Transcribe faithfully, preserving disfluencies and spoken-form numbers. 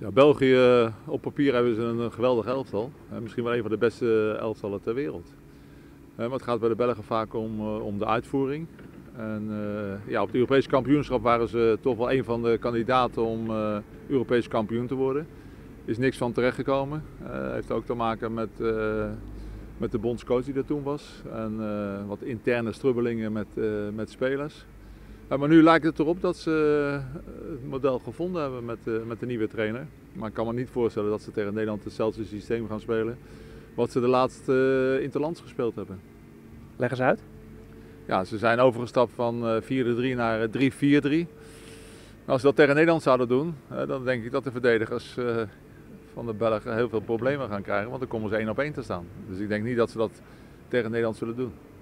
Ja, België, op papier hebben ze een geweldig elftal. Misschien wel een van de beste elftallen ter wereld. Maar het gaat bij de Belgen vaak om, om de uitvoering. En, uh, ja, op het Europese kampioenschap waren ze toch wel een van de kandidaten om uh, Europees kampioen te worden. Er is niks van terechtgekomen. Het uh, heeft ook te maken met, uh, met de bondscoach die er toen was. En uh, wat interne strubbelingen met, uh, met spelers. Uh, maar nu lijkt het erop dat ze het model gevonden hebben met, uh, met de nieuwe trainer. Maar ik kan me niet voorstellen dat ze tegen Nederland hetzelfde systeem gaan spelen wat ze de laatste uh, interlands gespeeld hebben. Leg eens uit. Ja, ze zijn overgestapt van vier drie naar drie vier drie. Als ze dat tegen Nederland zouden doen, dan denk ik dat de verdedigers van de Belgen heel veel problemen gaan krijgen, want dan komen ze één op één te staan. Dus ik denk niet dat ze dat tegen Nederland zullen doen.